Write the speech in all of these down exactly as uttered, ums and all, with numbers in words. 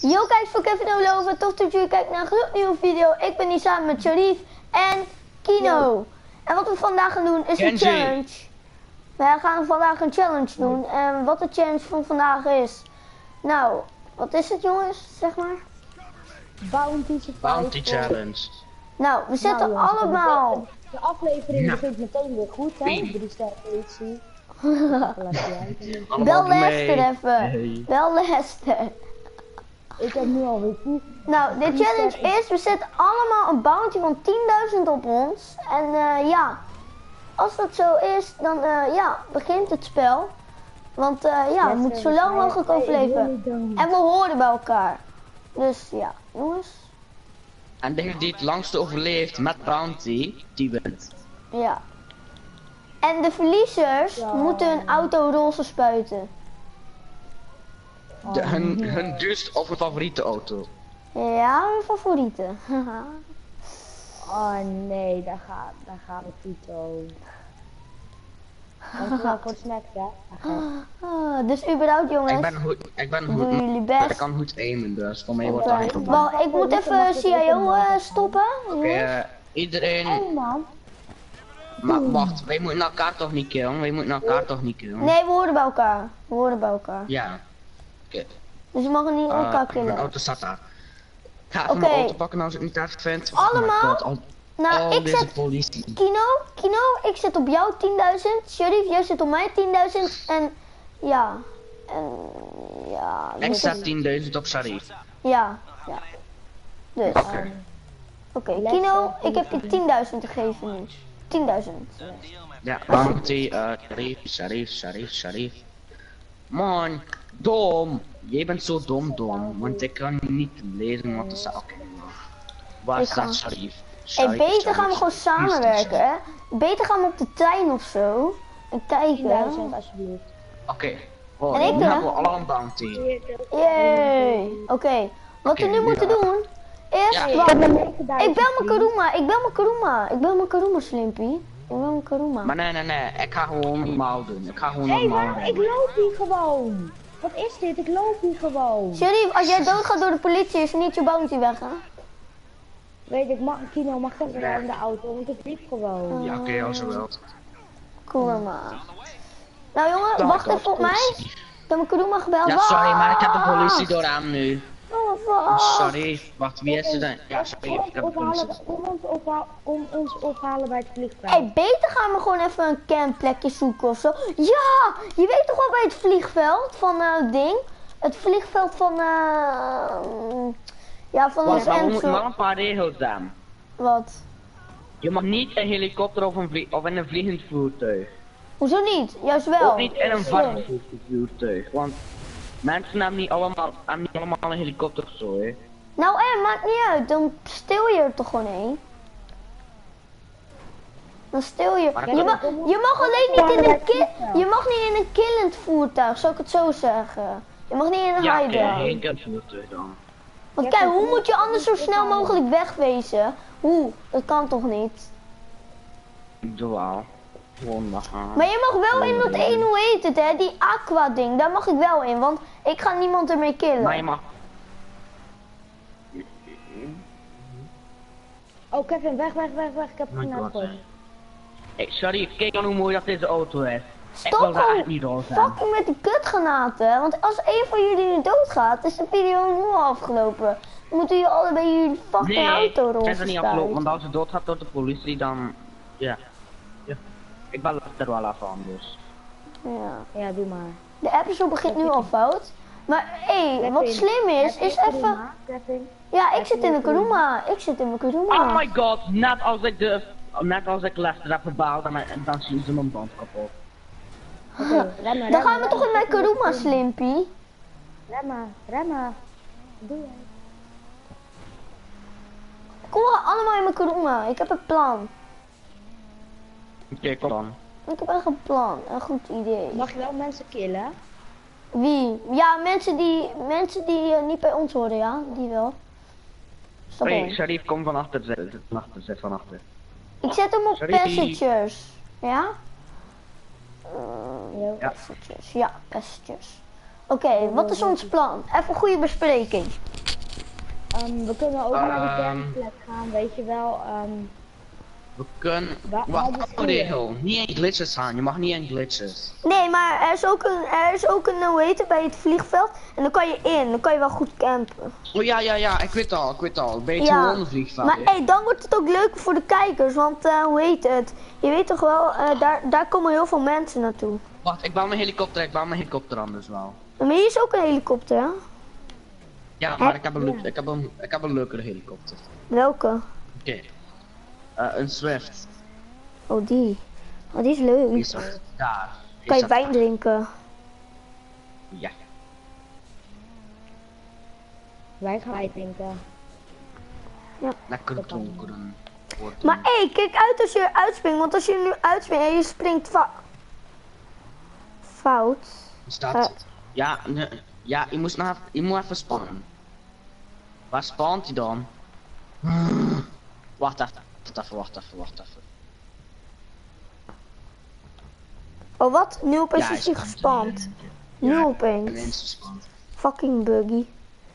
Yo, kijk voor Kevin Oloven. Tof dat jullie kijken naar een gloednieuwe video. Ik ben hier samen met Sharif en Kino. Yo. En wat we vandaag gaan doen is een challenge. We gaan vandaag een challenge doen. En wat de challenge van vandaag is. Nou, wat is het jongens? Zeg maar. Bounty, Bounty challenge. Nou, we zetten nou, jongens, allemaal. De aflevering Nou. begint meteen weer goed, hè? Drie sterren editie. Bel Lester even. Hey. Bel Lester. Ik heb nu alweer tien. Nou, de challenge is, we zetten allemaal een bounty van tienduizend op ons. En uh, ja, als dat zo is, dan uh, ja, begint het spel. Want uh, ja, we moeten zo lang mogelijk overleven. En we horen bij elkaar. Dus ja, jongens. En degene die het langste overleeft met bounty, die wint. Ja. En de verliezers Ja. moeten een auto roze spuiten. De, hun, hun duurste of hun favoriete auto. Ja, mijn favoriete. Oh nee, daar gaat, daar gaat het niet zo. Dankjewel voor het snack, hè? Ah, dus überhaupt jongens, Ik ben goed, ik ben doen goed, jullie ik best. kan goed aimen, dus voor mij wordt dat geen Oké. probleem. Wel, ik moet even C I O uh, stoppen. Oké, eh, iedereen, Hey man. maar wacht, wij moeten elkaar toch niet killen, wij moeten elkaar toch niet killen? Nee, we horen bij elkaar. We horen bij elkaar. Ja. Oké. Dus we mogen niet Uh, elkaar mijn killen. auto staat daar. Ik ga even Oké. mijn auto pakken als ik het niet erg vind. Oh my Allemaal? God, al, Nou, al ik deze zet politie. Kino, Kino, ik zet op jou tienduizend. Sharif, jij zet op mij tienduizend. En ja, en ja. Ik dit zet is- tienduizend op Sharif. Ja, ja. Dus, oké, Oké. Kino, ik heb je tienduizend gegeven nu. tienduizend. Ja, bounty, eh, Sharif, Sharif, Sharif, Sharif. Man, dom. Jij bent zo dom, dom. Want ik kan niet lezen wat er staat. Oké. Waar Ik ga- staat Sharif? Hey, Sharif, beter Sharif, gaan we gewoon Sharif. samenwerken, hè? Beter gaan we op de trein of zo. En kijken. tienduizend alsjeblieft. Oké. Oh, En ik, nu hè? hebben we allemaal een bounty. Yay. Oké, wat Oké, we nu nu moeten ja. doen is... Ja. wacht, Ik ik bel mijn Karuma, ik bel mijn Karuma. Ik bel mijn Karuma, Slimpy. Ik bel mijn Karuma. Maar nee, nee, nee. Ik ga gewoon normaal doen. Ik ga gewoon Hé, hey, normaal waarom? Ik doen. loop hier gewoon. Wat is dit? Ik loop hier gewoon. Sharif, als jij doodgaat door de politie is niet je bounty weg, hè? Weet ik, mag, Kino mag ik even in de auto, want ik liep gewoon. Ja, oké, als je wilt. Karuma. Nou jongen, Dan wacht gaat even op het. mij. Ik heb mijn Karuma gebeld. Ja, sorry, maar ik heb de Wacht. politie door aan nu. Oh, wacht. Sorry, wacht, wie is er dan? Ja, sorry, Kom ik heb ons de politie. ophalen, kom ons opha- kom ons ophalen bij het vliegveld. Hey, beter gaan we gewoon even een campplekje zoeken of zo. Ja, je weet toch wel bij het vliegveld van eh het ding? Het vliegveld van eh ja, van Los Wacht, maar we moeten wel Angeles. een paar regels aan. Wat? Je mag niet in een helikopter of, een vlie of in een vliegend voertuig. Hoezo niet? Juist wel. Ook niet in een Slim. varkensvoertuig voertuig, want mensen hebben niet allemaal, hebben niet allemaal een helikopter of zo, hè. Nou, eh, maakt niet uit. Dan stil je er toch gewoon één. Dan stil je. Maar Je, dat- mag, je mag alleen niet in een ki je mag niet in een killend voertuig, zou ik het zo zeggen. Je mag niet in een Ja, oké, hideout. geen kutvoertuig dan. Want kijk, hoe moet je anders zo snel mogelijk wegwezen? Hoe? Dat kan toch niet? Ik doe wel. Gewoon weggaan. Maar je mag wel in dat één, hoe heet het hè, die aqua ding, daar mag ik wel in, want ik ga niemand ermee killen. Maar je mag. Oh Kevin, weg, weg, weg, weg. Ik heb Oh my geen god. antwoord. Hey, sorry, kijk dan hoe mooi dat deze auto is. Ik Stop wil daar echt gewoon niet door zijn. fucking met die kutgranaten, want als één van jullie nu doodgaat, is de video nu al afgelopen. Dan moeten jullie allebei jullie fucking Nee, auto het is er niet afgelopen, rondgespuiten. want als het doodgaat door de politie, dan... Ja. ja. Ik ben er wel af van, dus. Ja. Ja, doe maar. De episode begint nu al fout. Maar hé, hey, wat slim is, is even... Kevin. Ja, ik zit in de Karuma. Ik zit in mijn Karuma. Oh my god, net als ik de... Net als ik Lester heb gebaald, dan, dan zien ze mijn band kapot. Oké, rem maar, Dan rem gaan we maar, toch in mijn rem maar. Karuma, Slimpy? Rem maar, rem maar. Wat doe jij? Kom, we gaan allemaal in mijn Karuma. Ik heb een plan. Oké, kom dan. Ik heb echt een plan. Een goed idee. Mag je wel mensen killen? Wie? Ja, mensen die, mensen die eh, niet bij ons horen, ja. Die wel. Stap Hey, in. Sharif, kom van achter, zit zit van achter, zit van achter. Ik zet hem op Sorry. passengers. Ja? Uh, Ja. Ja. Passengers. Ja, passengers. Oké, wat is ons plan? Even een goede bespreking. Um, we kunnen ook naar de Ehm. campplek gaan, weet je wel. Um, We kunnen... Wa- Wacht, wat is andere regel. Niet in glitches gaan, je mag niet in glitches. Nee, maar er is ook een, er is ook een, hoe heet het, bij het vliegveld. En dan kan je in, dan kan je wel goed campen. Oh ja, ja, ja, ik weet al, ik weet al. Beetje Ja, gewoon vliegveld. maar hey, dan wordt het ook leuk voor de kijkers, want eh, hoe heet het? Je weet toch wel, eh, daar, daar komen heel veel mensen naartoe. Wacht, ik bouw mijn helikopter, ik bouw mijn helikopter anders wel. Maar hier is ook een helikopter, hè? Ja, maar ik heb een, leuk- ik heb een, ik heb een leukere helikopter. Welke? Oké. Eh, een Swift. Oh, die. Oh, die is Die leuk. staat daar. Die Kan je staat- wijn drinken? Ja. wij gaan wijn drinken. Lekker donkeren. Wordt Maar hé, hey, kijk uit als je uitspringt, want als je nu uitspringt en je springt fa fout. staat... eh. Ja, nee, ja, je moet, nog, je moet even spannen. Waar spant hij dan? Wacht even, wacht even, wacht even, wacht even. Oh, wat? Nu opeens hij is hij spant. gespand. Nu Ja, opeens. ineens gespand. Fucking buggy.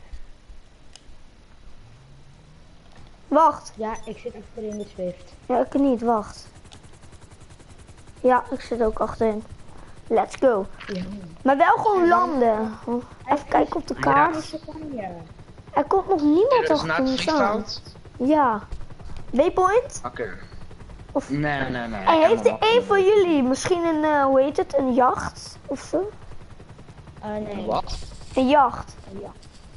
Wacht. Ja, ik zit achter in de Swift. Ja, ik niet. Wacht. Ja, ik zit ook achterin. Let's go. Ja. Maar wel gewoon landen. Even kijken op de kaart. Er komt nog niemand Dus naar achter het me staan. vliegveld? Ja. Waypoint? Oké. Of... Nee, nee, nee. Hey, ik heb heeft hem er wel. één van jullie misschien een, eh, hoe heet het, een jacht? Of zo? Uh, nee. Wat? Een jacht. Ja.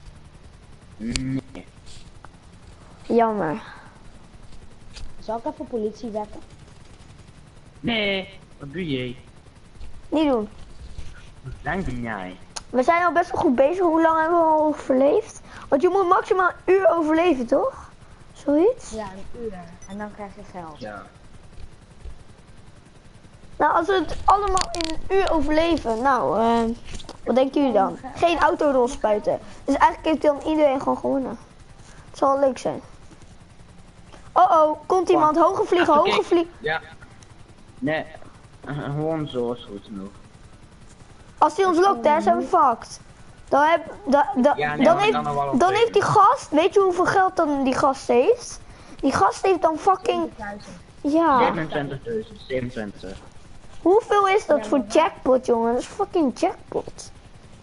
Nee. Jammer. Zal ik even politie wekken? Nee, wat doe je? Niet doen. Wat denk jij? We zijn al best wel goed bezig. Hoe lang hebben we al overleefd? Want je moet maximaal een uur overleven, toch? Zoiets? Ja, een uur. En dan krijg je geld. Ja. Nou, als we het allemaal in een uur overleven, nou, eh, wat denken jullie dan? Geen autorol spuiten. Dus eigenlijk heeft dan iedereen gewoon gewonnen. Het zal wel leuk zijn. Oh oh, komt iemand. Hoge vliegen, Oké. hoge vliegen. Ja. Nee, eh, gewoon zo is goed genoeg. Als hij ons lokt, hè, zijn we fucked. Dan, heb, da, da, Ja, nee, dan, maar heeft, dan nog wel dan oké. heeft die gast, weet je hoeveel geld dan die gast heeft? Die gast heeft dan fucking, ja, zevenentwintigduizend, zevenentwintig. hoeveel is dat voor jackpot, jongen? Dat is fucking jackpot.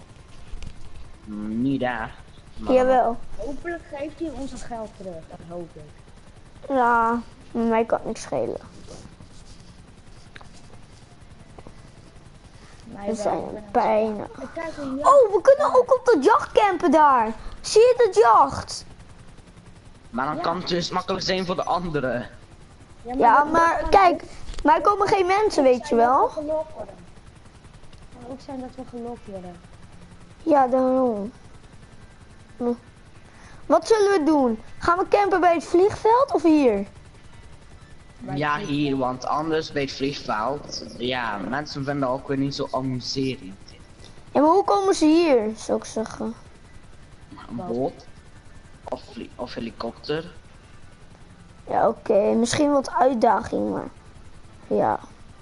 Mm, Niet daar. maar- Jawel. Hopelijk geeft hij ons het geld terug. Dat hoop ik. Ja, mij kan niks schelen. Mij We wel, zijn ik ben aan bijna. het- Ik kijk een jacht. Oh, we kunnen ook op dat jacht campen daar. Zie je dat jacht? Maar dan Ja. kan het dus makkelijk zijn voor de anderen. Ja, dat- maar dat kan kijk, maar er komen geen mensen, weet je zijn dat wel. we gelokt worden. Het kan ook zijn dat we gelokt worden. Ja, daarom. Hm. Wat zullen we doen? Gaan we campen bij het vliegveld of hier? Ja, hier, want anders bij het vliegveld, ja, mensen vinden dat ook weer niet zo amuserend. Ja, maar hoe komen ze hier, zou ik zeggen? Een boot, of, vlie- of helikopter. Ja, oké, misschien wat uitdaging, maar... Ja.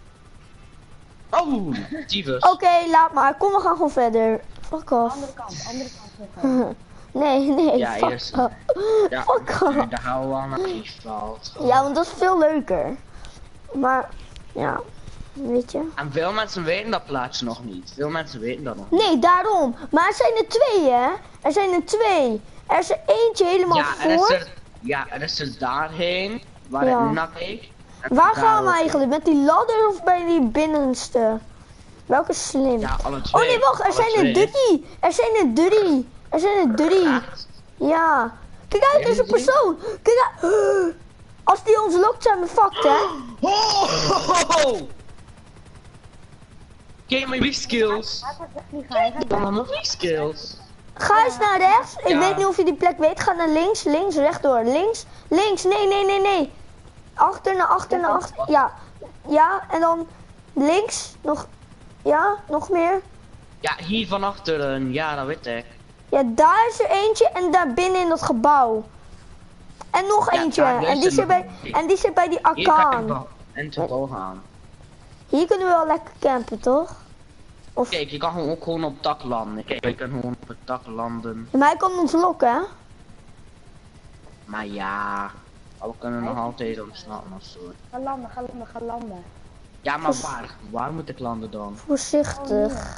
Oh, tyfus. Oké, laat maar. Kom, we gaan gewoon verder. Fuck off. Andere kant, andere kant nog. Nee, nee, Ja, fuck eerst- off. Ja, Fuck off. daar gaan we wel naar het vliegveld. Ja, want dat is veel leuker. Maar, ja, weet je. En veel mensen weten dat plaatsje nog niet. Veel mensen weten dat nog. Nee, daarom. Maar er zijn er twee, hè? Er zijn er twee. Er is er eentje helemaal Ja, er is voor. er, ja, er is er daarheen, waar Ja. ik nu naar keek. En Waar daar gaan we ook. eigenlijk? Met die ladder of bij die binnenste? Welke is slim? Ja, alle twee. Oh nee, wacht. Er alle zijn er twee. drie. Er zijn er drie. Er zijn er drie. Echt? Ja. Kijk uit, er is een Zijn er drie? persoon. Kijk uit. Als die ons lokt, zijn we fucked, hè? Oh! Kijk mijn skills. Hij gaat wegvliegen, hij gaat Dan mijn movie skills. Ga eens naar rechts. Ik Ja. weet niet of je die plek weet. Ga naar links, links, rechtdoor. Links, links. Nee, nee, nee, nee. Achter, naar achter, naar achter. Ja. Ja, en dan links. Nog. Ja, nog meer. Ja, hier van achteren. Ja, dat weet ik. Ja, daar is er eentje en daar binnen in dat gebouw. En nog Ja, eentje. daar is En die, er zit nog bij, eentje. en die zit bij die Hier ga ik Akaan. wel en te hoog gaan. Hier kunnen we wel lekker campen, toch? Of, Kijk, je kan gewoon ook gewoon op het dak landen. Kijk, je kan gewoon op het dak landen. maar hij kan ons lokken, hè? Maar ja, we kunnen nog altijd ontsnappen of zo. Ga landen, ga landen, ga landen. Ja, maar waar? Waar moet ik landen dan? Voorzichtig.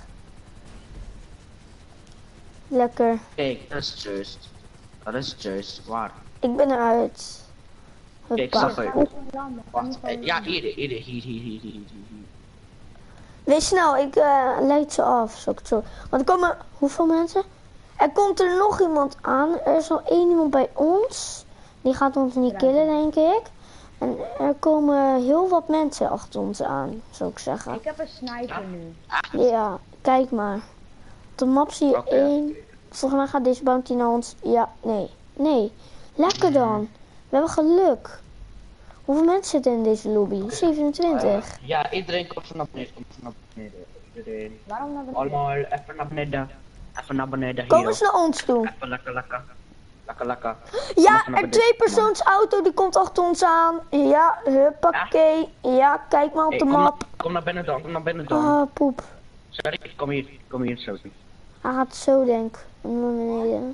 Lekker. Kijk, dat is juist. Dat is juist. Waar? Ik ben eruit. Kijk, Huppa. zag je. Ga gewoon landen. ga Wacht, gewoon eh, ja, landen. hier, hier, hier, hier, hier, hier, hier, hier. Wees snel, ik eh leid ze af. Zo, zo. Want er komen, hoeveel mensen? Er komt er nog iemand aan. Er is al één iemand bij ons. Die gaat ons niet Ja. killen, denk ik. En er komen heel wat mensen achter ons aan, zou ik zeggen. Ik heb een sniper nu. Ja, kijk maar. Op de map zie je Oké. één. Volgens mij gaat deze bounty naar ons. Ja, nee. Nee. Lekker dan. We hebben geluk. Hoeveel mensen zitten in deze lobby? zevenentwintig. Ja, iedereen komt naar beneden, komt naar beneden. Iedereen. Waarom naar beneden? Allemaal even naar beneden. Even naar beneden Kom hier. eens naar ons toe. Even lekker, lekker. Lekker, lekker. Ja, Even naar er beneden, twee persoons auto die komt achter ons aan. Ja, huppakee. Ja, kijk maar op Hey, de kom, naar, map. kom naar binnen dan, kom naar binnen dan. Ah, poep. Sorry, kom hier, kom hier, sorry. Hij gaat zo denk ik naar beneden.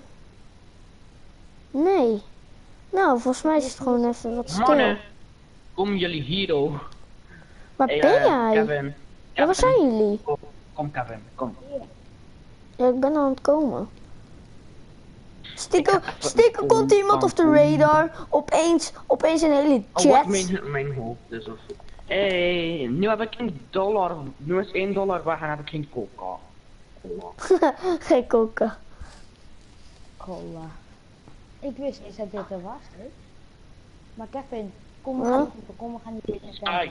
Nee. Nou, volgens mij is het gewoon even wat stil. Mannen, kom jullie hier, oh. Waar Hey, ben eh, jij? Kevin. Ja, waar zijn jullie? Kom, kom Kevin, kom. Ja, ik ben aan het komen. Stiekem, Ik ga even stiekem een komt iemand op de radar. Opeens, opeens een hele Oh, wat jet. mijn, mijn hoofd is of zo. Hey, nu heb ik geen dollar. Nu is één dollar weg en heb ik geen coca. Cola. Geen koken. Cola. Ik wist niet dat dit er was, hè. Maar Kevin, kom we Huh? gaan niet, kom we gaan niet dit Kijk.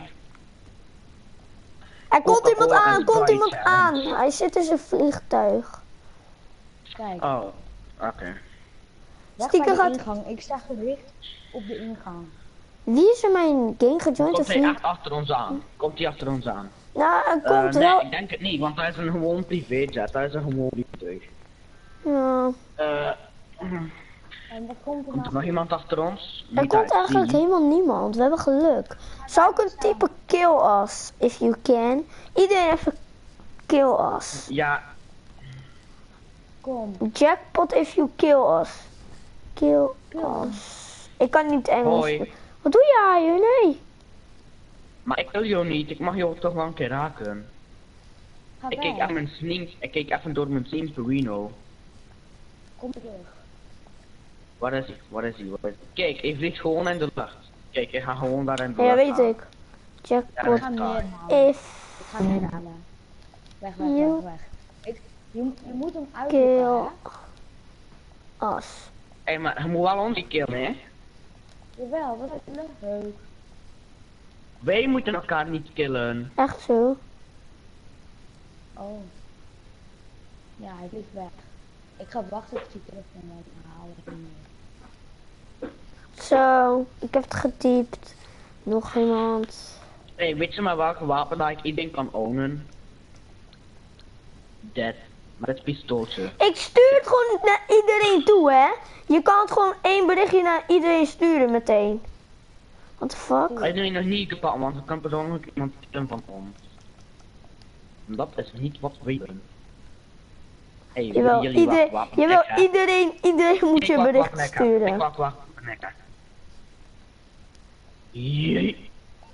Er komt iemand Coca-Cola aan, en komt Sprite iemand aan. challenge. Hij zit in zijn vliegtuig. Kijk, Oh, oké. weg stiekem bij de gaat- ingang. Ik sta gericht op de ingang. Wie is er mijn game gejoind Komt of hij niet? echt achter ons aan? Komt hij achter ons aan? Nou, er Eh, komt nee, wel. ik denk het niet, want hij is een gewoon privéjet. Hij is een gewoon vliegtuig. Ja. Eh, En wat komt er komt er nou? nog iemand achter ons? Er Niet komt uit, eigenlijk zie je? helemaal niemand. We hebben geluk. Zou ik een type kill us, if you can? Iedereen even kill us. Ja, Kom. Jackpot if you kill us. Kill us. Ik kan niet Engels. hoi. Wat doe jij hier? Nee. Maar ik wil jou niet. Ik mag jou toch wel een keer raken. Ga Ik keek weg. even mijn sneaks. Ik keek even door mijn sneaks voor Reno. Kom terug. Waar is hij? Waar is hij? Waar is hij? Kijk, hij vliegt gewoon in de lucht. Kijk, hij gaat gewoon daar in de Ja, lucht. weet gaan. ik. Ik Jackpot ga hem neerhalen. if Ik ga hem neerhalen. Weg, weg, You- weg, weg. Ik, je, je moet hem kill uitlokken, hè? us. Hé, maar hij moet wel ons die killen, hè? Jawel, dat is leuk. Wij moeten elkaar niet killen. Echt zo. Oh. Ja, hij vliegt weg. Ik ga wachten tot hij terugkomt en dan haal ik hem neer. Zo, ik heb het getypt. Nog iemand. Hé, hey, weet je maar welke wapen dat ik iedereen kan ownen? Dead. Maar het pistooltje. Ik stuur het gewoon naar iedereen toe, hè. Je kan het gewoon één berichtje naar iedereen sturen meteen. What the fuck? Hij doet nog niet kapot, want dan kan persoonlijk iemand killen van ons. En dat is niet wat we willen. Hé, hey, Jawel, jullie ieder, wacht, wacht, jawel wacht, hè. iedereen, iedereen moet Ik je wacht, bericht wacht, lekker. sturen. Ik wacht, wacht, lekker. Jee.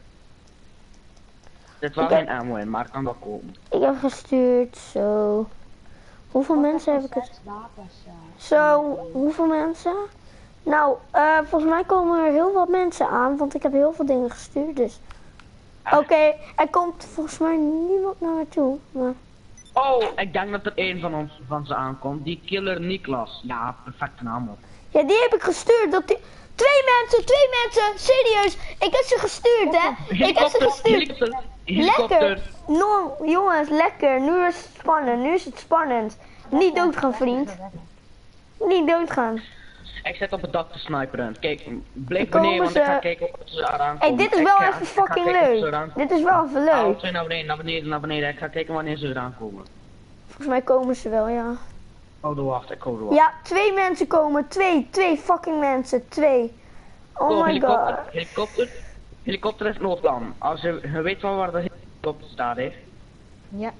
Dit was Ik heb- geen ammo in, maar het kan wel komen. Ik heb gestuurd, zo. Hoeveel mensen heb ik het? Zes wapens, eh. Zo, hoeveel mensen? Nou, eh, volgens mij komen er heel wat mensen aan, want ik heb heel veel dingen gestuurd, dus. Oké, er komt volgens mij niemand naar me toe, maar... Oh, ik denk dat er één van ons van ze aankomt. Die killer Niklas. Ja, perfecte naam op. Ja, die heb ik gestuurd, dat die... Twee mensen, twee mensen, serieus, ik heb ze gestuurd, hè. Ik heb ze gestuurd. Helikopter. Helikopter. Lekker! No, jongens, lekker. Nu is het spannend. Nu is het spannend. Niet doodgaan, vriend. Niet doodgaan. Ik zit op het dak te sniperen. Kijk, blijf Komen beneden, want ik ga ze- kijken of ze eraan Hé, komen. dit is Ik wel ga- even ik ga fucking kijken of ze leuk. eraan Dit is wel even komen. leuk. Twee naar beneden, naar beneden, naar beneden. Ik ga kijken wanneer ze eraan komen. Volgens mij komen ze wel, ja. Oh, de wacht, ik hoor de wacht. Ja, twee mensen komen. Twee, twee fucking mensen. Twee. Oh my helikopter, god. helikopter. Helikopter is noodplan. Als je, je weet wel waar de helikopter staat, hè. Ja.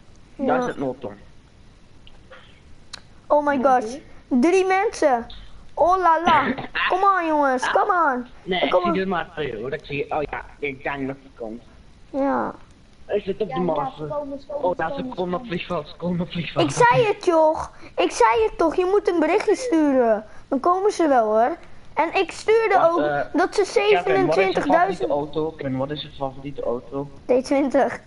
Daar is Ja. het noodplan. Oh my god. Drie mensen. Oh la la. Kom aan jongens, kom aan. Nee, ik Kom zie maar. er maar twee hoor. Ik zie, oh ja, ik denk dat hij komt. Ja. Hij zit op Ja, de ja, massa. ze komen, ze komen, Oh, ze daar ze komen, ze komen op komen. vliegveld, ze komen op vliegveld. Ik zei het joh. Ik zei het toch, je moet een berichtje sturen. Dan komen ze wel hoor. En ik stuurde Wacht, ook eh, dat ze Kevin, wat is je favoriete zevenentwintigduizend... auto? Kevin, wat is je favoriete auto? D twintig.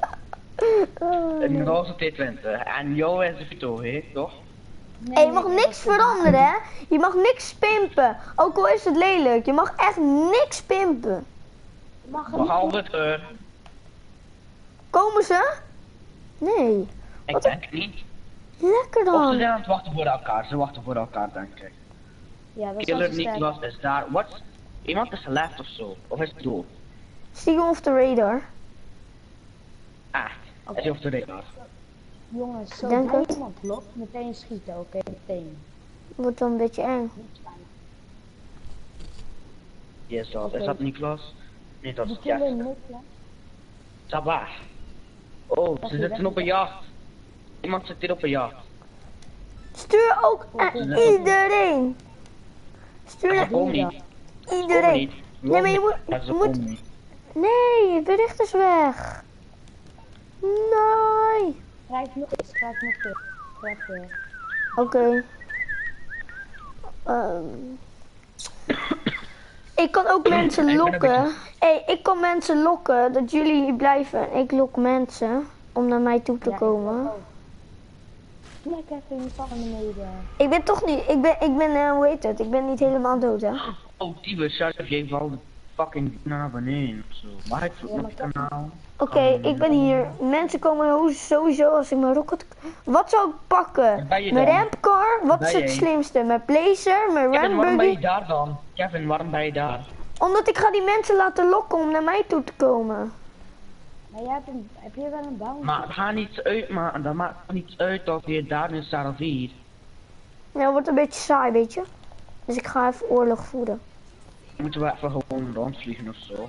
Een roze T twintig. En jou is de Vito, hè, toch? Nee, Hé, je mag nee, niks dat is- veranderen hè. Je mag niks pimpen. Ook al is het lelijk. Je mag echt niks pimpen. Mag er Behalve het uh, Komen ze? Nee. ik Wat denk het niet. Lekker Of ze dan. zijn aan het wachten voor elkaar, ze wachten voor elkaar denk ik. Ja, dat is Killer wel zo sterk. Niklas is daar. Wat? Iemand is left of zo? Of is het dood? Stiegen off the radar. Echt? Is hij op de radar? Jongens, Denk zodra het. iemand klopt, meteen schieten, oké? Meteen. Wordt dan een beetje eng. Niet spijt. Yes, dat. Oké. Is dat Niklas? Nee, dat We is killen Jeff. Niklas. Sta waar. Oh, ze zitten op een jacht. Iemand zit hier op een jacht. Stuur ook aan iedereen. Stuur Ze naar komen niet. Ze komen iedereen. niet. Nee, maar je moet- Ja, ze je moet- komen niet. Nee, het bericht is weg. Nee. Schrijf nog eens, schrijf nog eens. Schrijf weer. Oké. Ehm. Ik kan ook mensen Ik ben een lokken. beetje- Hé, ik kan mensen lokken dat jullie hier blijven. Ik lok mensen om naar mij toe te Ja, komen. ik ook. Lekker even, je valt naar beneden. Ik ben toch niet, ik ben, ik ben, eh, hoe heet het? Ik ben niet helemaal dood, hè? Oh, Tiebe, Sheriff, jij valt fucking naar beneden of zo. Waar ik Ja, op maar het dat- kanaal? Oké, ik ben hier. Mensen komen ho- sowieso als ik mijn rocket... Wat zou ik pakken? Waar ben je Mijn dan? rampcar? Wat is ben het je? slimste? Mijn blazer? Mijn Kevin, waarom ben je rambuggy? daar dan? Kevin, waarom ben je daar? Omdat ik ga die mensen laten lokken om naar mij toe te komen. Maar jij hebt, een, heb je wel een bounty? Maar ga niet uit, maar dat maakt niet uit of je daar nu staat of hier. Ja, het wordt een beetje saai, weet je. Dus ik ga even oorlog voeren. Moeten we even gewoon rondvliegen of zo?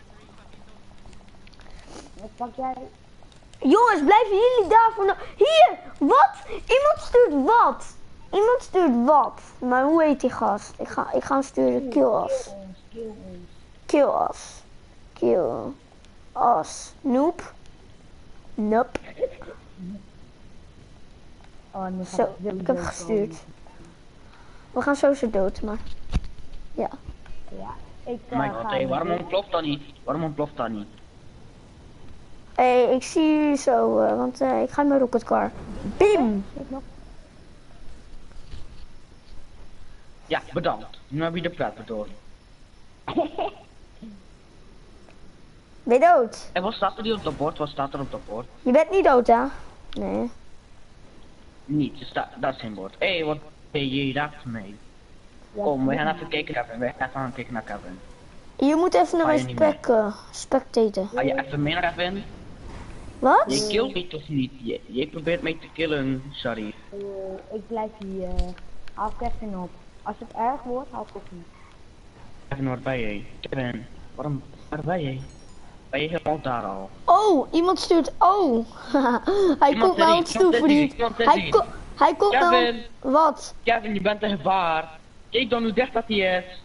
Wat pak jij? Jongens, blijven jullie daarvoor nou... Hier! Wat? Iemand stuurt wat? Iemand stuurt wat? Maar hoe heet die gast? Ik ga, ik ga hem sturen. Kill us. Kill ons, kill ons. Kill us. Kill us. Nope. Nope. Oh, nu Zo, ik heb gestuurd. We gaan sowieso dood, maar... Ja. Ja, ik uh, My ga... god, hey, waarom ontploft dat niet? Waarom ontploft dat niet? Hé, hey, ik zie jullie zo, eh, want eh, ik ga in mijn rocketcar. Bim! Ik nog... Ja, bedankt. Nu heb je de pret door. Ben je dood? En wat staat er hier op dat bord? Wat staat er op dat bord? Je bent niet dood, hè? Nee. Niet, er staat, dat is geen bord. Hé, hey, wat ben je raakt mee? Ja, Kom, we gaan even kijken naar Kevin. We gaan even kijken naar Kevin. Je moet even naar Ga je mijn niet mee? spec, uh, spectaten. Ga je even mee naar Kevin? Je Wat? killt me toch niet? Je, je probeert mij te killen, sorry. Uh, ik blijf hier. Haal Kevin op. Als het erg wordt, haal Kevin op. Kevin, waar ben jij? Kevin, waarom, waar ben jij? Ben je helemaal daar al? Oh, iemand stuurt... Oh! Hij Iemand komt naar is ons hier, toe, iemand is hier, vriend. iemand is Hij, hier. ko hij komt naar ons... Kevin, Wat? Kevin, je bent een gevaar. Kijk dan hoe dicht dat hij is.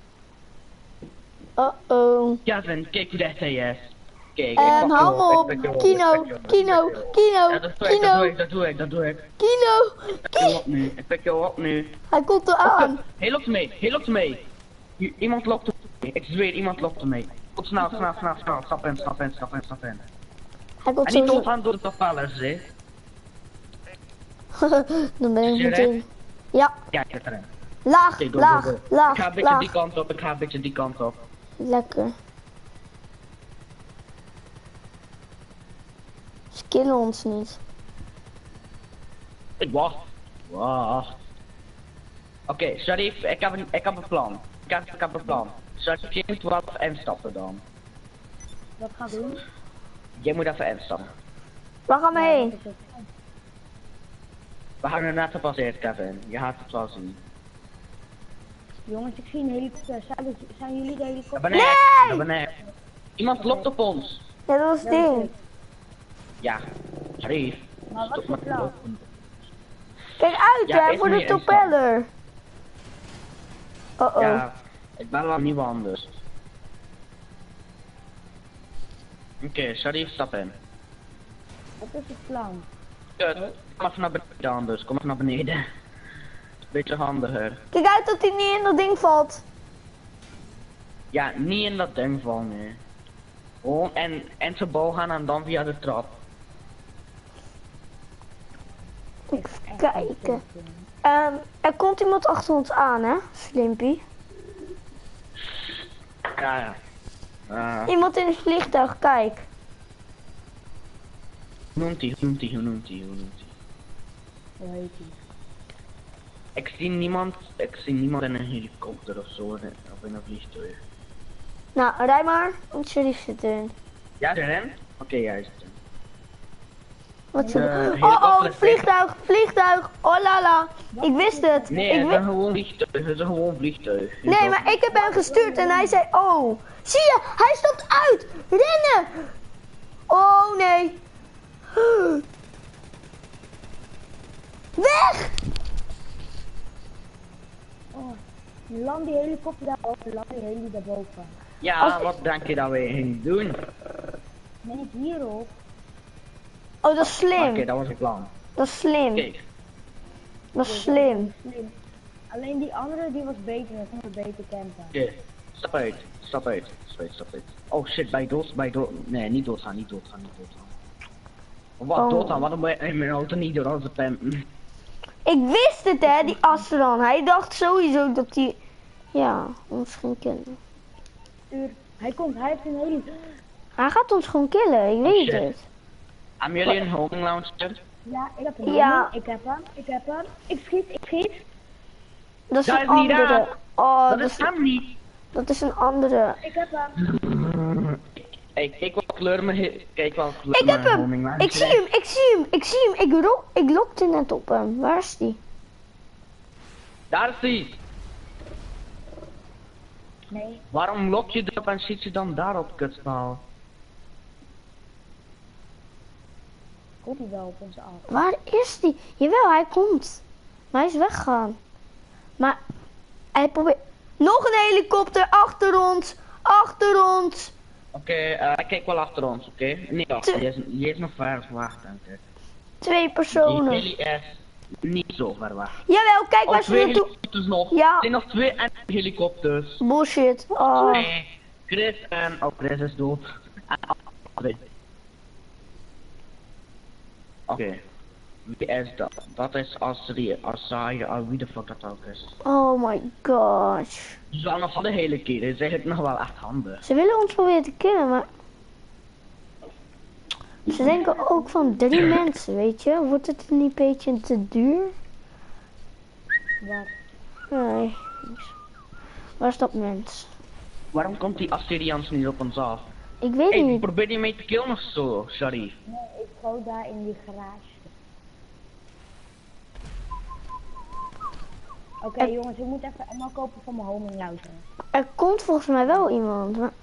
Uh-oh. Kevin, kijk hoe dicht hij is. Kijk, Ehm, ik pak hou je me op, ik op. pak je op, Kino, ik pak je op, Kino, ik pak je op. Kino, Ja, dat doe ik, dat doe Kino, ik, dat doe ik, dat doe ik. Kino. Ik pak je op nu, ik pak je op nu. Hij komt eraan. Hij loopt mee, hij loopt mee. I- Iemand loopt er mee, ik zweer, iemand loopt er mee. Kom snel, snel, snel, snel, stap in, stap in, stap in, stap in. Hij komt En niet sowieso... doodgaan door de propellers, hè. Dan ben ik Is je meteen... Ja, Ja, ik zit erin. laag, Oké, go, go, laag, go. Ik ga laag, een beetje die laag. kant op, ik ga een beetje die kant op. Lekker. Ze killen ons niet. Ik wacht. Wacht. Oké, Sharif, ik heb een, ik heb een plan. Ik heb, ik heb een plan. Sharif, je moet wel even instappen dan. Wat gaan we doen? Jij moet even instappen. Waar gaan we heen? Wat is het? We gaan er net gepasseerd, Kevin. Je gaat het wel zien. Jongens, ik zie een helikopter. Zijn, we- zijn jullie de Naar helikopter? beneden, Nee! naar beneden. Iemand loopt op ons. Ja, dat was het Ja, dat is ding. het. Ja, Sharif. Maar wat is Stop met het plan? lopen. Kijk uit, Ja, hè, eerst voor moet de je instappen. propeller. Oh oh. Ja, ik ben wel nieuw anders. Oké, okay, Sharif, stap in. Wat is het plan? Kut, kom even naar beneden anders, kom even naar beneden. Beetje handiger. Kijk uit dat hij niet in dat ding valt. Ja, niet in dat ding vallen, nee. Gewoon en, en zijn bal gaan en dan via de trap. Even kijken. Um, er komt iemand achter ons aan, hè, Slimpy. Ja, ja. Uh, Iemand in het vliegtuig, kijk. hoe noemt hij, hoe noemt hij, hoe noemt hij, hoe noemt hij? Hoe heet hij? Ik zie niemand, ik zie niemand in een helikopter of zo, of in een vliegtuig. Nou, rij maar, want Sharif zit erin. Ja, erin? Oké, okay, jij is erin. Wat zit er? Uh, Oh oh, vliegtuig, vliegtuig, oh la la. Ik wist het. Nee, ik het is wi een gewoon vliegtuig, het is een gewoon vliegtuig. Je nee, dat... maar ik heb hem gestuurd en hij zei, oh. Zie je, hij stapt uit. Rennen. Oh nee. Weg. Oh, land die helikopter daarboven, land die heli daarboven. Ja, Als... wat denk je dat we ging doen? Nee, niet hierop. Oh, dat is slim. Oké, okay, dat was het plan. Dat is slim. Kijk. Dat is slim. Slim. Alleen die andere die was beter, dat kon beter campen. Oké, okay. stap uit, stap uit, stap uit, stap uit. Oh shit, bij dood, bij dood, nee, niet doodgaan, niet doodgaan, niet doodgaan. Wat oh. doodgaan, waarom ben je in mijn auto niet door onze pimpen? Ik wist het hè, die Astron. Hij dacht sowieso dat hij, ja, ons ging killen. Stuur. Hij komt, hij heeft een heli. Hij gaat ons gewoon killen, ik weet shit. het. Hebben jullie een homing launcher? Ja, ik heb hem. Ja. Ik heb hem, ik heb hem. Ik schiet, ik schiet. Dat is Dat een is niet andere. raar. Oh, dat dat is is, hem niet. dat is een andere. Ik heb hem. Hey, kijk wat kleur me, kijk wat kleur Ik heb mijn hem. homing launcher Ik zie hem, ik zie hem, ik zie hem. Ik, ro ik lokte net op hem. Waar is die? Daar is hij. Nee. Waarom lok je erop en ziet je dan daarop, kutpaal? Komt hij wel op ons af? Waar is die? Jawel, hij komt. Maar hij is weggegaan. Maar hij probeert... Nog een helikopter achter ons. Achter ons. Oké, okay, uh, kijk wel achter ons, oké? Okay? Nee, achter, die is, die is nog ver weg, denk ik. Twee personen. Die is niet zo ver weg. Jawel, kijk Oh, waar ze twee naartoe... helikopters nog. Ja. Er zijn nog twee en helikopters. Bullshit. Oh. Nee, Chris en... Oh, Chris is dood. En Oké. Okay. Wie is dat? Dat is Asri, Asai, uh, wie de fuck dat ook is. Oh my gosh. Ze zijn nog alle hele keren, ze heeft nog wel echt handen. Ze willen ons proberen te killen, maar... Ze denken ook van drie mensen, weet je? Wordt het niet een beetje te duur? Wat? Nee. Waar is dat mens? Waarom komt die Assyrians niet op ons af? Ik weet Hey, niet. probeer die mee te killen of zo, sorry. Nee, ik gooi daar in die garage. Oké okay, jongens, ik moet even ammo kopen voor mijn homing launcher. Er komt volgens mij wel iemand, maar...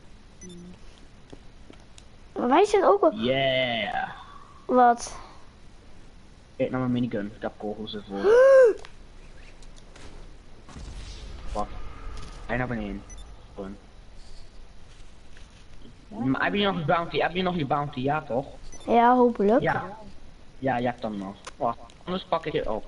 Maar wij zijn ook wel... Yeah. Wat? Kijk naar mijn minigun, ik heb kogels ervoor. Wat? Hij naar beneden. Gewoon. Maar heb je nog je bounty? Heb je nog je bounty? Ja toch? Ja, hopelijk. Ja. Ja, je hebt hem nog. Wacht, anders pak ik je op.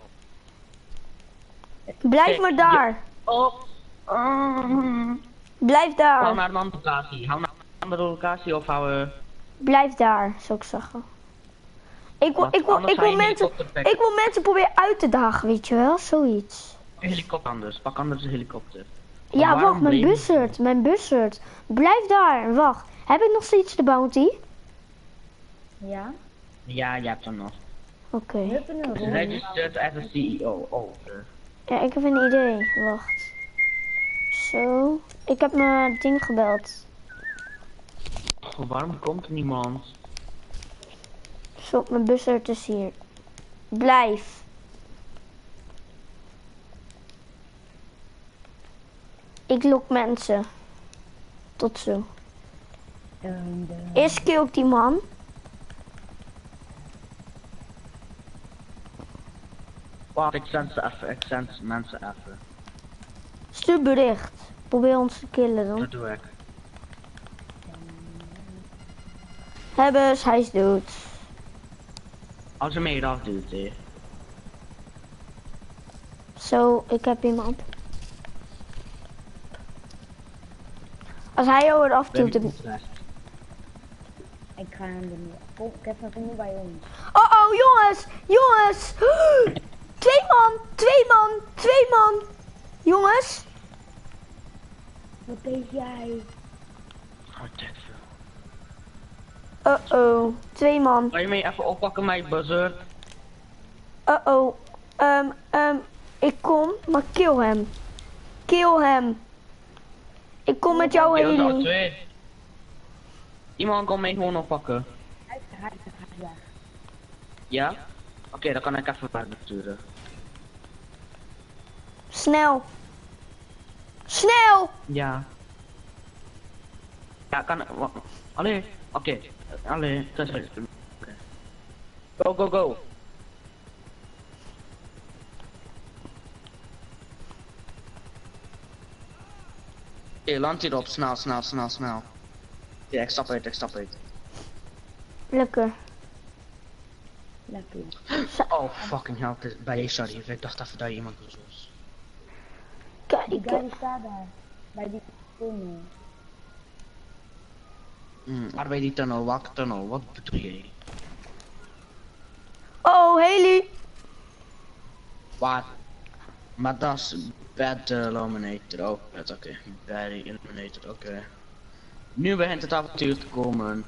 Blijf Kijk, maar daar. Oh. Uh. Blijf Hou daar. naar een andere locatie. Hou naar een andere locatie of hou we... Blijf daar, zou ik zeggen. Ik wil, Wat? ik wil, Anders ik ga wil je mensen, helikopter pakken. ik wil mensen proberen uit te dagen, weet je wel? Zoiets. Een helikopter anders. Pak anders een helikopter. Ja, waarom wacht, mijn bleef- buzzard, mijn buzzard. Blijf daar, wacht. Heb ik nog steeds de bounty? Ja? Ja, je hebt hem nog. Oké. We hebben een ronde. Registered as a C E O. Oh, uh. Ja, ik heb een idee. Wacht. Zo. Ik heb mijn ding gebeld. Oh, waarom komt er niemand? Zo, mijn buzzard is hier. Blijf. Ik lok mensen. Tot zo. Dun, dun. Eerst kill ik die man. Wacht, ik zend ze even. Ik zend mensen even. Stuur bericht. Probeer ons te killen dan. Dat doe ik. Hebbers, hij is dood. Als je mij eraf doet, hè. Zo, ik heb iemand. Als hij jou eraf doet, dan... Ik ga hem er niet. Kom, Kevin, kom nu bij ons. Oh oh, jongens! Jongens! Twee man! Twee man! Twee man! Jongens! Wat deed jij? Uh oh, twee man. Kan je mij even oppakken, mijn buzzer? Uh oh. Um, um, ik kom, maar kill hem. Kill hem. Ik kom met jou Kill heen. twee. Iemand kan mij gewoon oppakken. Hij is hij is hij is weg. Ja? Oké, okay, dan kan ik even verder sturen. Snel. Snel! Ja. Ja, kan... wa- Allee, oké. Okay. Allee, dat is het. Okay. Go, go, go. Oké, okay, land hierop. Snel, snel, snel, snel. Ja, ik stap uit, ik stap uit. Lekker. Lekker. Oh, fucking hell. het is- Bij je, sorry. Ik dacht even dat je iemand was. Kijk. Die guy die staat daar. Bij die tunnel. Hmm, maar bij die tunnel, welke tunnel? Wat bedoel je? Oh, Haley. Waar? Maar dat is bad uh, eliminator. Oh, bad, oké. Okay. Bad eliminator, oké. Okay. Nu begint het avontuur te komen.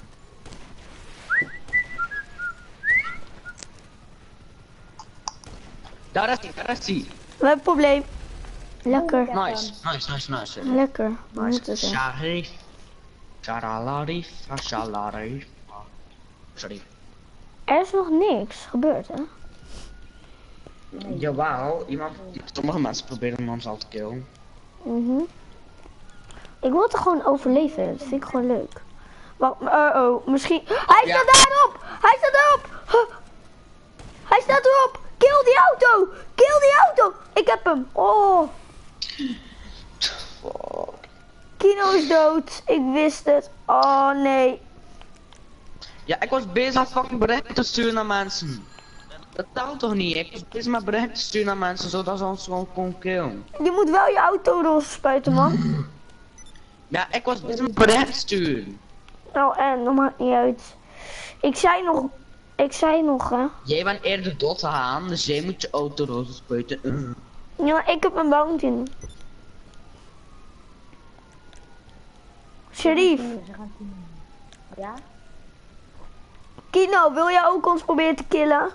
Daar is hij, daar is hij. We hebben een probleem. Lekker. Nice, nice, nice, nice. Lekker. We moeten Nice. zijn. Sharif. Sharalarif. Shalarif. Sorry. Er is nog niks gebeurd, hè? Jawel, iemand. Sommige mensen proberen ons al te killen. Mhm. Ik wil het gewoon overleven. Dat vind ik gewoon leuk. Wacht, uh oh, misschien... Hij Ja. staat daarop! Hij staat daarop! Huh. Hij staat erop! Kill die auto! Kill die auto! Ik heb hem! Oh! Kino is dood. Ik wist het. Oh nee. Ja, ik was bezig met fucking berichten te sturen naar mensen. Dat telt toch niet? Ik was bezig met berichten te sturen naar mensen zodat ze ons gewoon kon killen. Je moet wel je auto losspuiten, man. Ja, ik was bezig met berichten te sturen. Nou en, dat maakt niet uit. Ik zei nog... Ik zei nog, hè. Jij bent eerder dood gegaan, dus jij moet je auto roze spuiten. Uh. Ja, ik heb een bounty. Sharif, Ze gaan teamen. Ja? Kino, wil jij ook ons proberen te killen?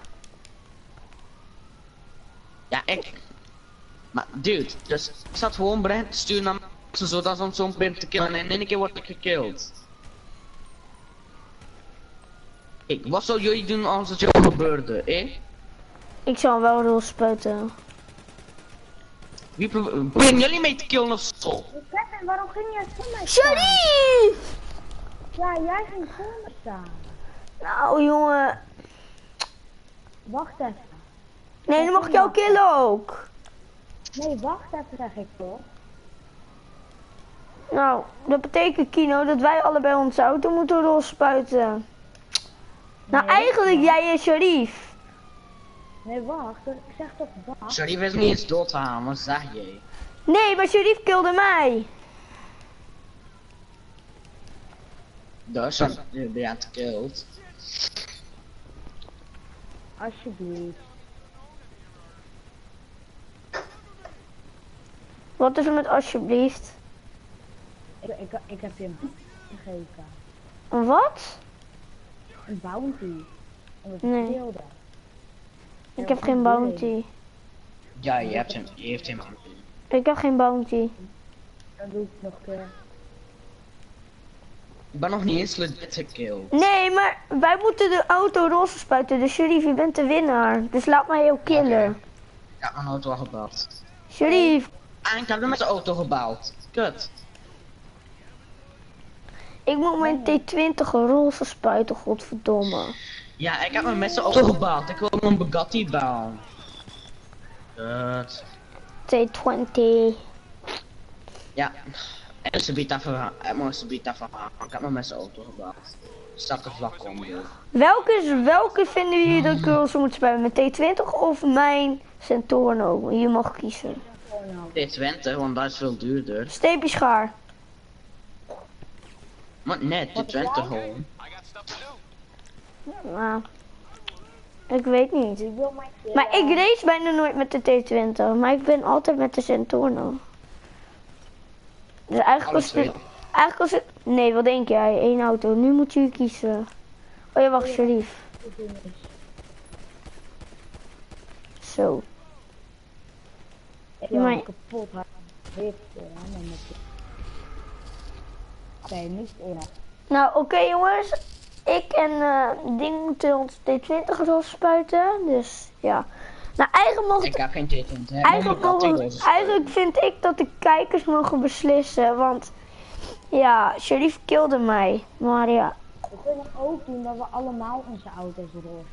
Ja, ik... Maar dude, dus ik zat gewoon berichten te sturen naar mensen zodat ze ons zo proberen te killen en in één keer word ik gekilld. Kijk, wat zou jullie doen als het jou gebeurde, eh? Ik zal hem wel losspuiten. Wie probeer- proberen jullie mee te killen of zo? Kevin, waarom ging jij voor mij staan? Sharif! Ja, jij ging voor me staan. Nou, jongen. Wacht even. Nee, dan mag ik jou killen ook. Nee, wacht even, zeg ik toch. Nou, dat betekent, Kino, dat wij allebei onze auto moeten losspuiten. Nou, Nee, eigenlijk wacht. jij en Sharif. Nee, wacht. Ik zeg toch wacht. Sorry, we zijn niet eens dood gegaan, wat zeg jij? Nee, maar Sharif kilde mij. Dus dan ben je gekilld. Alsjeblieft. Wat is er met alsjeblieft? Ik, ik, ik heb je een gegeven. Een wat? Een bounty. Omdat ik Nee. speelde. Ik heb geen bounty. Ja, je hebt hem, je heeft hem. Ik heb geen bounty. Dan doe ik het nog een keer. Ik ben nog niet eens legit gekilld. Nee, maar wij moeten de auto roze spuiten. Dus Sharif, je bent de winnaar. Dus laat mij jou killen. Ik heb mijn auto al gebeld. Sharif, En ik heb hem met de auto gebeld. Kut. ik moet mijn T twintig roze spuiten, godverdomme. Ja, ik heb hem met zijn auto gebeld. Ik wil mijn Bugatti bellen. Kut. T twintig. Ja, en ze biedt even, en moest ze biedt even aan. Ik heb me met zijn auto gebracht. Stak het vlak om, joh. Welke, is, welke vinden jullie dat ik zo moet spelen? Met T twintig of mijn Centorno? Je mag kiezen. T twintig, want dat is veel duurder. Steepje schaar. Maar net, T twintig gewoon. Nou, ik weet niet. Maar ik race bijna nooit met de T twintig, maar ik ben altijd met de Centorno. Dus eigenlijk was het... Eigenlijk was het... Nee, wat denk jij? Eén auto. Nu moet je kiezen. Oh ja, wacht, Sharif. Zo. Ja, Maar... kapot. Oké, nu is het één. Nou, oké okay, jongens. Ik en uh, Ding moeten ons T twintig erop spuiten. Dus ja. Nou, eigenlijk mocht... Ik heb geen T twintig. Eigenlijk, mogen, eigenlijk vind ik dat de kijkers mogen beslissen. Want ja, Sharif kilde mij. Maar ja. We kunnen ook doen dat we allemaal onze auto's roze.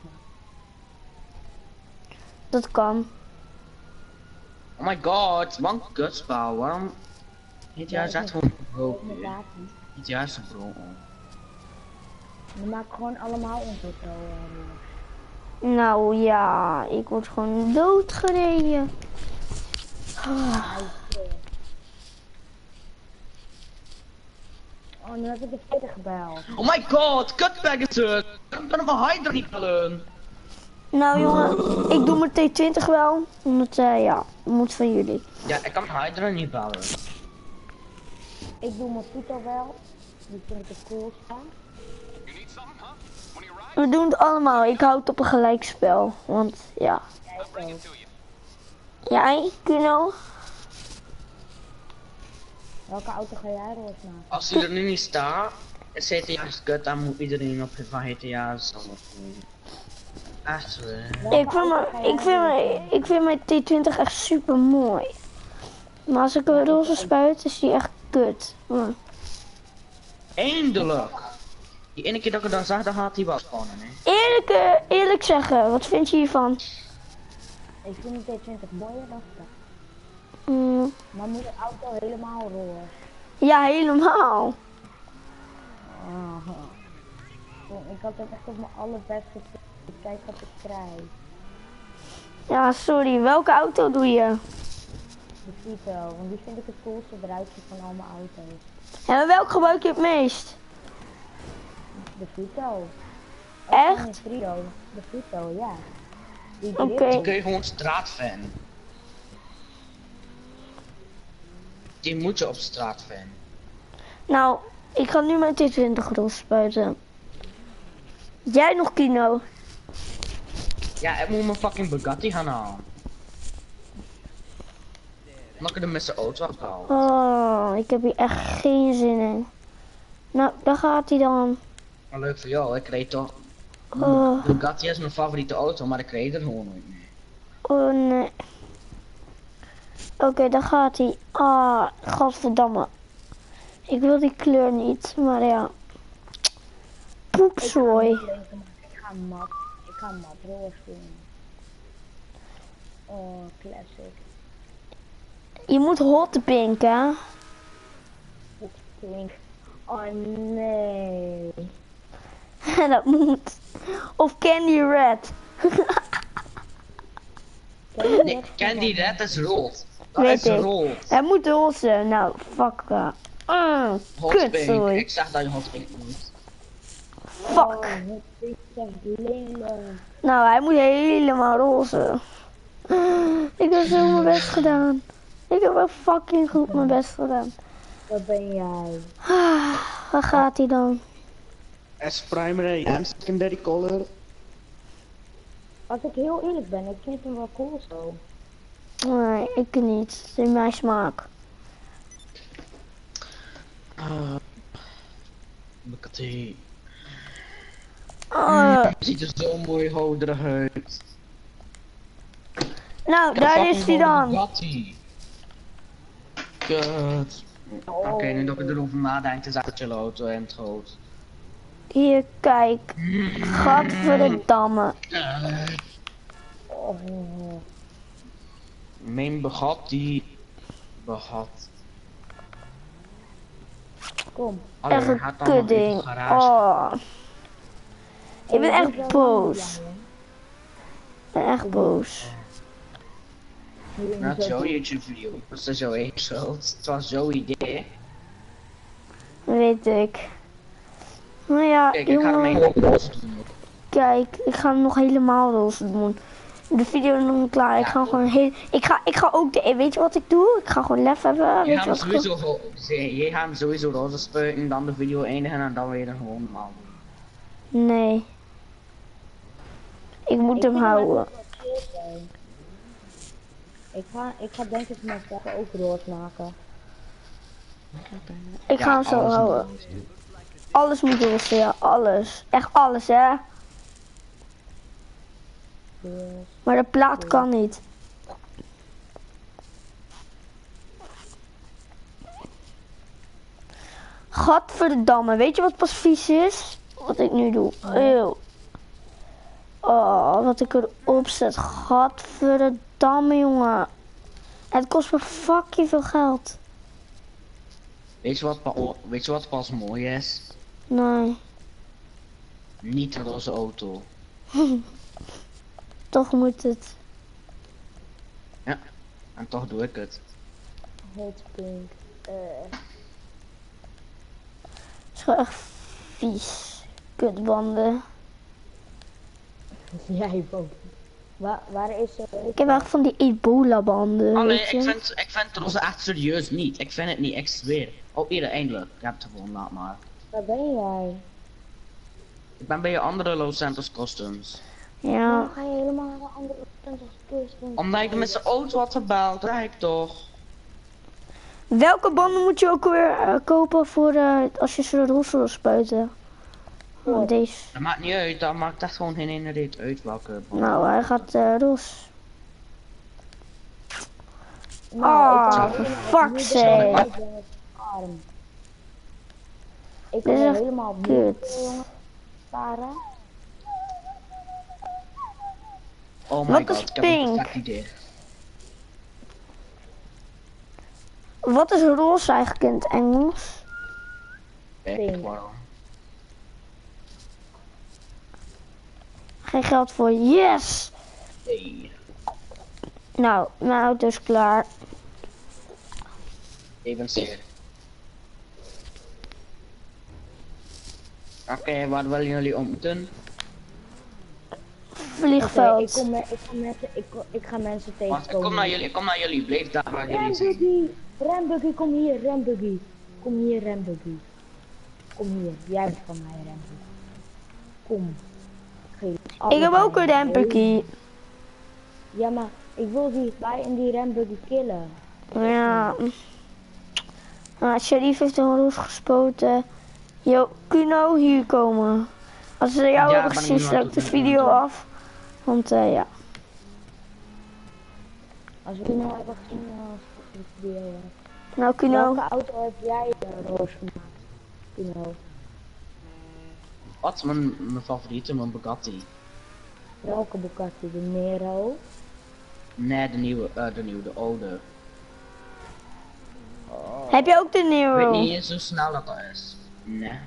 Dat kan. Oh my god, wat een kutspel. Waarom? Dit jaar is echt gewoon gebroken. Dit jaar is gebroken. We maken gewoon allemaal onze auto. Uh, nou ja, ik word gewoon doodgereden. Oh. Oh, nu heb ik de verder gebeld. Oh my god, kut Pegasus! Ik ben van Hydra niet bellen. Nou jongen, ik doe mijn T twintig wel. Omdat uh, ja, moet van jullie. Ja, ik kan Hydra niet bellen. Ik doe mijn voet wel. Die vind ik het coolste. We doen het allemaal. Ik hou het op een gelijkspel. Want ja. Jij, Kuno? Welke auto ga jij roos maken? Als die er nu niet staat, is G T A is kut, dan moet iedereen op van G T A zelf doen. Echt waar. Ik vind, me, ik, vind me, ik vind mijn T twintig echt super mooi. Maar als ik een roze spuit, is die echt kut. Hm. Eindelijk! Die ene keer dat ik het dan zag, dan gaat hij wel spannen, hè. Eerlijk, uh, eerlijk zeggen, wat vind je hiervan? Ik vind de T twintig mooier dan dat. Mm. Maar moet de auto helemaal roze? Ja, helemaal. Oh. Ik had het echt op mijn allerbeste. Ik kijk wat ik krijg. Ja, sorry. Welke auto doe je? De Vito, want die vind ik het coolste eruit zien van al mijn auto's. En ja, welk gebruik je het meest? De Vito. Echt? De Vito, de Vito, ja. Oké. Okay. Die kun je gewoon straatfan. Die moet je op straatfan. Nou, ik ga nu mijn T twintig spuiten. Jij nog, Kino? Ja, ik moet mijn fucking Bugatti gaan halen. Mag ik er met zijn auto afhalen? Oh, ik heb hier echt geen zin in. Nou, daar gaat hij dan. Maar leuk voor jou, ik reed toch. Oh. Bugatti is mijn favoriete auto, maar ik reed er gewoon nooit mee. Oh nee. Oké, okay, daar gaat hij. Ah, godverdamme. Ik wil die kleur niet, maar ja. Poepzooi. Ik ga mat, ik ga mat roze doen. Oh, classic. Je moet hot pink, hè? Hot pink. Oh nee. Dat moet. Of Candy Red. Nee, Candy Red is rood. Dat Weet is ik. rood. Hij moet roze. Nou, fuck. Uh. Mm, Hot kut, pink. sorry. Ik zag dat je hot pink moet. Fuck. Oh, het is echt lelijk. Nou, hij moet helemaal roze. Ik heb zo mijn best gedaan. Ik heb echt fucking goed mijn best gedaan. Wat ben jij? Ah, waar gaat hij dan? S primary en secondary color. Als ik heel eerlijk ben, ik vind hem wel cool zo. Nee, ik niet. Het is in mijn smaak. Uh, Bugatti. Uh, Ziet er zo mooi houderig uit. nou, daar is hij dan. Bugatti. Kut. Oh. Oké, okay, nu dat ik erover nadenk, is echt een chille auto en het groot. Hier, kijk. Gadverdamme. Uh, Oh. Mijn Bugatti. Begat. Kom. Allee, Echt een gaat dan nog even kudding. de garage. Oh. Ik ben Hey, echt doe boos. wel, Ik ben echt boos. jongen. Moet je Nou, niet zo jouw doen. YouTube video. Dat was er zo één schuld. Het was jouw idee. Weet ik. Nou ja, Kijk, ik ga hem jongen. even los doen. Kijk, ik ga hem nog helemaal los doen. De video is nog niet klaar. Ik Ja, ga gewoon heel. Ik ga, ik ga ook de. Weet je wat ik doe? Ik ga gewoon lef hebben. Je Weet je gaat hem wat ik doe? sowieso, go- je gaat hem sowieso roze spuiten, dan de video eindigen en dan weer een gewoon normaal doen. Nee. Ik moet Ik hem vind houden. wel chill zijn. Ik ga, ik ga denk ik mijn pakken ook rood maken. Ik ga hem zo alles houden. moet roze. Alles moet los, ja. Alles. Echt alles, hè. Dus, Maar de plaat kan niet. Gadverdamme. Weet je wat pas vies is? Wat ik nu doe. Eeuw. Oh, wat ik erop zet. Gadverdamme, jongen. Het kost me fucking veel geld. Weet je wat, pa- weet je wat pas mooi is? Nee. Niet een roze auto. Toch moet het. En toch doe ik het. hot pink. Eh, Het is gewoon echt vies. Kutbanden. jij ook. Waar, waar is ze? Ik heb echt van die ebola banden, Allee, weet ik je. vind, ik vind roze echt serieus niet. Ik vind het niet, ik zweer. Oh, hier, eindelijk. Ik heb het gewoon, laat maar. Waar ben jij? Ik ben bij je andere Los Santos Customs. Ja. Dan ga je helemaal naar de andere kant als kust. Omdat ik met zijn auto had gebeld, rijd ik toch. Welke banden moet je ook weer eh, kopen voor eh, als je ze roze wil spuiten? Oh, deze. Dat maakt niet uit, dat maakt echt gewoon geen ene reet uit welke. Nou, hij gaat eh roze. Nou, ik Oh, kan for helemaal fuck's opnieuw sake. beginnen met arm. Ik Dit kan is er echt helemaal opnieuw kut. beginnen, jongen. Sparen. Oh my Wat god, is ik heb een pink? perfect idee. Wat is roze eigenlijk in het Engels? Kijk, Pink. waarom? Geen geld voor. Yes! Hey, Nou, mijn auto is klaar. even zeer. Oké, waar willen jullie ontmoeten? Oké, Vliegveld. ik, kom met, ik, kom met, ik, kom- ik ga mensen Wacht, ik tegenkomen. kom naar jullie, ik kom naar jullie. Blijf daar waar jullie zijn. Rembuggy! Rembuggy, kom hier, Rembuggy. Kom hier, Rembuggy. Kom hier, jij bent van mij, Rembuggy. Kom. Ik, geef Ik alles heb aan ook je. een ramperkie. Ja, maar ik wil die bij en die Rembuggy killen. Ja. Nou, Sharif heeft een roes gespoten. Yo, Kuno, hier komen. Als ze jou Ja, hebben ben ik gezien, nu sluit aan ik de het doen, video aan het af. Want eh, ja. Als we nou hebben gezien, dan is het de video. Nou, Kuno. Welke auto heb jij uh, roos gemaakt? Kuno. Wat? Mijn, mijn favoriete, mijn Bugatti. Welke Bugatti? De Nero? Nee, de nieuwe, eh, de nieuwe, de oude. Heb je ook de Ik weet Nero? niet eens hoe snel dat is. Nee.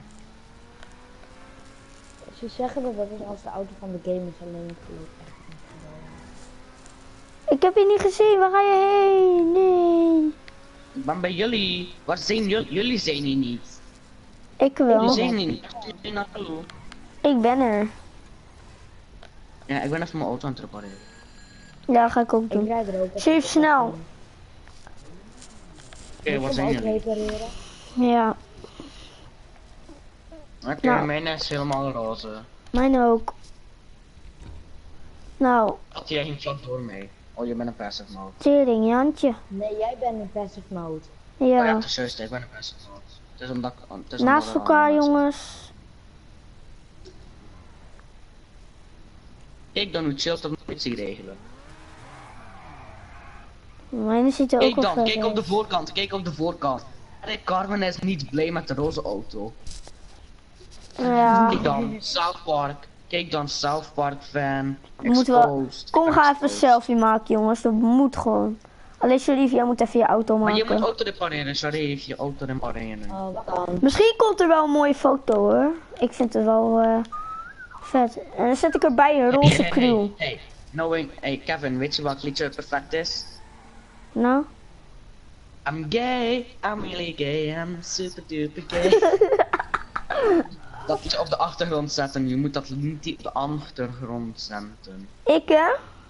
Ze zeggen dat dat is als de auto van de game is, alleen ik geloof echt niet. Ik heb je niet gezien. Waar ga je heen? Nee. Ik ben bij jullie. Waar zijn jullie? Jullie zijn hier niet. Ik Jullie wel. zijn hier niet. Jullie naar Kalo. Ik ben er. Ja, ik ben even mijn auto aan het repareren. Ja, ga ik ook Ik doen. rijd er ook. Sharif, snel. Oké, waar Ik zijn ook jullie? repareren. Ja, Oké, Nou. mijn is helemaal roze. mijn ook. Nou, Had jij geen vlak door mee? Oh, je bent een passive mode. tering, Jantje. Nee, jij bent in passive mode. Oh ja, Ja. het is juist, ik ben een passive mode. Het is omdat ik... Het is Naast omdat er elkaar, allemaal mensen- jongens. Kijk dan hoe chill dat politie regelen. Mijn ziet er ook Kijk wel dan, vet kijk op de uit. voorkant, kijk op de voorkant. Rick Carmen is niet blij met de roze auto. Ja. Kijk dan, South Park. Kijk dan, South Park fan. We moeten wel- Exposed. Kom, Ik ga ben even een exposed. selfie maken, jongens. Dat moet gewoon. Alleen Sharif, jij moet even je auto Maar je maken. moet auto repareren, sorry, je auto repareren. Oh, kan. Misschien komt er wel een mooie foto hoor. Ik vind het wel eh, vet. En dan zet ik erbij een roze Hey, crew. hey, hey, knowing, hey Kevin, weet je welk liedje perfect is? Nou? I'm gay, I'm really gay, I'm super duper gay. Dat liedje op de achtergrond zetten, je moet dat niet op de achtergrond zetten. Ik hè?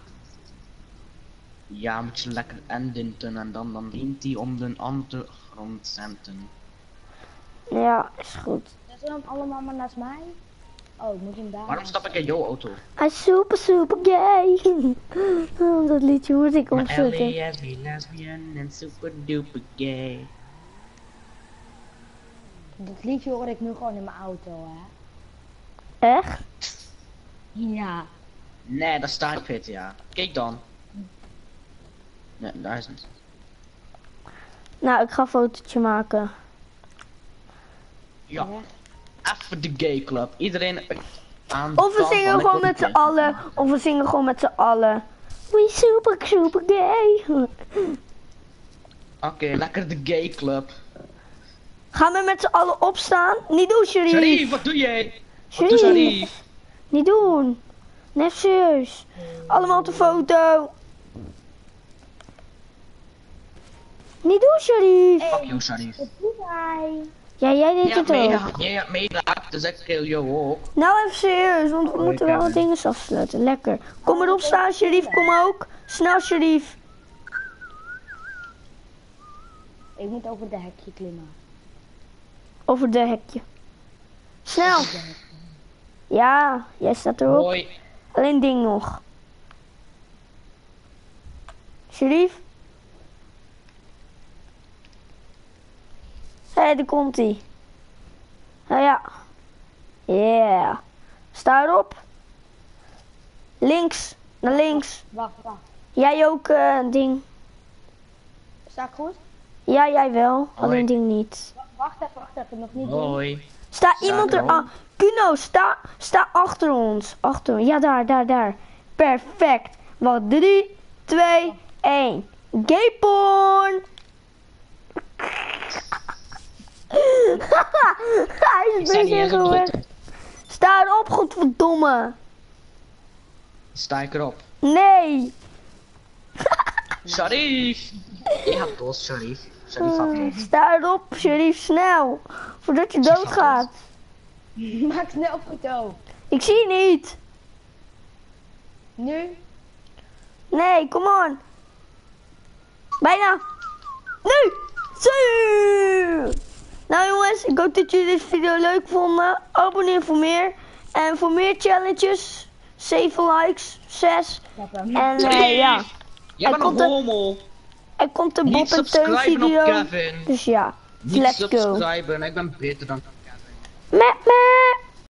Ja, moet je lekker endinten en dan, dan dient die om de achtergrond zetten. Ja, is goed. Zetten we hem allemaal maar naast mij? Oh, ik moet hem daar. Waarom stap ik in jouw auto? Hij is super super gay. Oh, dat liedje moet ik Maar opzetten. Ellie is weer lesbian en super duper gay. Dat liedje hoor ik nu gewoon in mijn auto, hè? Echt? Ja. Nee, dat staat fit, ja. Kijk dan. Nee, daar is het. Nou, ik ga een fotootje maken. Ja, even de gay club. Iedereen aan Of we kant zingen van gewoon de met z'n club. allen. Of we zingen gewoon met z'n allen. We super super gay. Oké, lekker de gay club. Gaan we met z'n allen opstaan? Niet doen, Sharif. Sharif, wat doe jij? Wat doe Sharif? Niet doen. Net serieus. Allemaal op de foto. Niet doen, Sharif. Fuck you, Sharif. Wat doe jij? Ja, jij deed Jij het hebt ook. meegehaald, jij hebt meegehaald, dus ik kill jou ook. Nou, even serieus, want we Oh, moeten ik wel heb wat dingen afsluiten. Lekker. Kom erop staan, Sharif. Kom ook. Snel, Sharif. Ik moet over de hekje klimmen. Over de hekje. Snel. Ja, jij staat erop. Hoi. Alleen ding nog. Sharif? Hé, hey, daar komt hij. Nou ja. Yeah. Sta erop. Links. Naar links. Wacht, wacht. Jij ook, eh, ding. Sta ik goed? Ja, jij wel. Alleen Hoi. ding niet. Wa- Wacht even, wacht even. Nog niet doen. Hoi. Sta Sta iemand er erop. aan. Kuno, sta, sta achter ons. Achter ons. Ja, daar, daar, daar. Perfect. Wacht, drie, twee, één. Gay porn. Hij Ik is sta niet bezig eens op hoor. Twitter. Sta erop, godverdomme. Sta ik erop. Nee. Sharif! Je hebt los, Sharif. Sharif had los. Sta erop, Sharif, snel. Voordat je doodgaat. Maak snel foto. Ik zie je niet. Nu? Nee, kom on. Bijna. Nu. Zie. Nou jongens, ik hoop dat jullie deze video leuk vonden. Abonneer voor meer. En voor meer challenges, zeven likes, zes. Ik heb hem. En eh, Sharif! ja, Jij Hij bent komt een er- homo. er komt een Niet Bob en Teun subscriben op video. Kevin. Dus ja, Niet let's go. subscriben, ik ben beter dan Kevin. Met me.